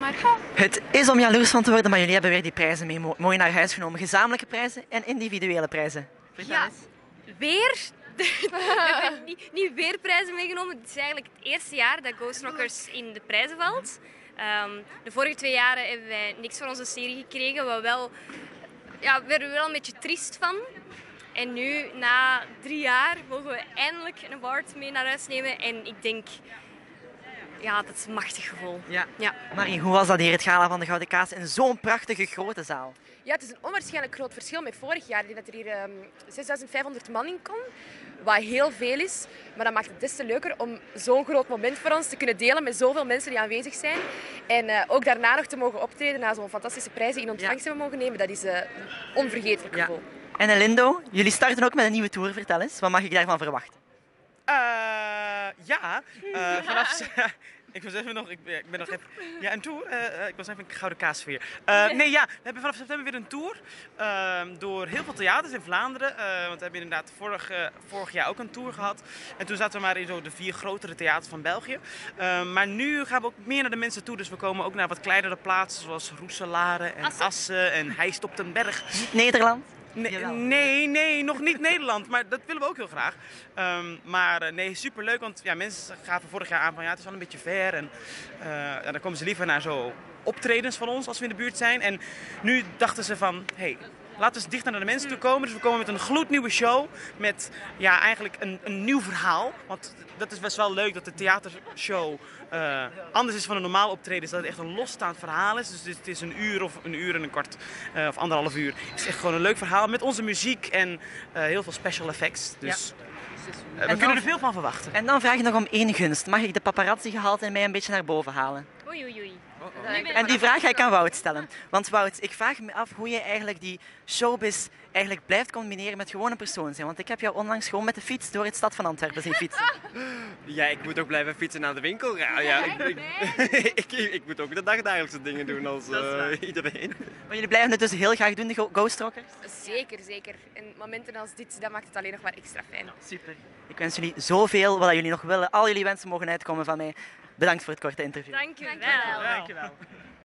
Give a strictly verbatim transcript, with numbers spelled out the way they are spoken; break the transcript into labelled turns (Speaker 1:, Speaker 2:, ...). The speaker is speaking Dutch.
Speaker 1: Maar ja.
Speaker 2: Het is om jaloers van te worden, maar jullie hebben weer die prijzen mee mo- mooi naar huis genomen. Gezamenlijke prijzen en individuele prijzen. Vertel
Speaker 3: Ja,
Speaker 2: eens.
Speaker 3: weer. We hebben niet, niet weer prijzen meegenomen. Het is eigenlijk het eerste jaar dat Ghost Rockers in de prijzen valt. Ehm, de vorige twee jaren hebben wij niks van onze serie gekregen, wat wel, ja, we werden er wel een beetje triest van. En nu, na drie jaar, mogen we eindelijk een award mee naar huis nemen. En ik denk, ja, dat is een machtig gevoel.
Speaker 2: Ja.
Speaker 3: Ja.
Speaker 2: Marie, hoe was dat hier, het gala van de Gouden Kaas in zo'n prachtige grote zaal?
Speaker 1: Ja, het is een onwaarschijnlijk groot verschil met vorig jaar. Ik denk dat er hier um, zesduizend vijfhonderd man in kon, wat heel veel is. Maar dat maakt het des te leuker om zo'n groot moment voor ons te kunnen delen met zoveel mensen die aanwezig zijn. En uh, ook daarna nog te mogen optreden, na zo'n fantastische prijzen in ontvangst
Speaker 2: Ja.
Speaker 1: hebben mogen nemen, dat is uh, een onvergetelijk
Speaker 2: Ja.
Speaker 1: gevoel.
Speaker 2: En Elindo, jullie starten ook met een nieuwe tour, vertel eens. Wat mag ik daarvan verwachten?
Speaker 4: Uh, ja, uh, vanaf... ik was even nog... Ik, ben- ik ben nog even... Ja, een tour. Uh, ik was even een gouden kaasfeer. Uh, nee, ja, we hebben vanaf september weer een tour. Uh, door heel veel theaters in Vlaanderen. Uh, want we hebben inderdaad vorig, uh, vorig jaar ook een tour gehad. En toen zaten we maar in zo de vier grotere theaters van België. Uh, maar nu gaan we ook meer naar de mensen toe. Dus we komen ook naar wat kleinere plaatsen. Zoals Roeselare en
Speaker 3: Assen.
Speaker 4: Assen en Heist op den Berg.
Speaker 2: Nederland?
Speaker 4: Nee,
Speaker 2: Jawel.
Speaker 4: nee, nee, nog niet Nederland, maar dat willen we ook heel graag. Um, maar uh, nee, superleuk, want ja, mensen gaven vorig jaar aan van ja, het is wel een beetje ver. En uh, ja, dan komen ze liever naar zo optredens van ons als we in de buurt zijn. En nu dachten ze van, hé, hey, laten we eens dichter naar de mensen toe komen. Dus we komen met een gloednieuwe show met ja, eigenlijk een, een nieuw verhaal. Want dat is best wel leuk dat de theatershow uh, anders is van een normaal optreden. Is dat het echt een losstaand verhaal is. Dus het is een uur of een uur en een kwart uh, of anderhalf uur. Het is echt gewoon een leuk verhaal met onze muziek en uh, heel veel special effects. Dus uh, we
Speaker 2: dan-
Speaker 4: kunnen er veel van verwachten.
Speaker 2: En dan vraag ik nog om één gunst. Mag ik de paparazzi gehaald en mij een beetje naar boven halen?
Speaker 3: Oei, oei, oei.
Speaker 2: En die vraag ga ik aan Wout stellen. Want Wout, ik vraag me af hoe je eigenlijk die showbiz eigenlijk blijft combineren met gewoon een persoon zijn. Want ik heb jou onlangs gewoon met de fiets door het stad van Antwerpen zien fietsen.
Speaker 5: Ja, ik moet ook blijven fietsen naar de winkel. Ja, ja, ik, ik, ik, ik moet ook de dagdagelijkse dingen doen als
Speaker 2: Dat is waar.
Speaker 5: uh, iedereen.
Speaker 2: Maar jullie blijven het dus heel graag doen, de Go- Ghost Rockers?
Speaker 1: Zeker, zeker. En momenten als dit, dat maakt het alleen nog maar extra fijn.
Speaker 2: Super. Ik wens jullie zoveel wat jullie nog willen. Al jullie wensen mogen uitkomen van mij. Bedankt voor het korte interview.
Speaker 3: Dank je wel.
Speaker 4: Dankjewel.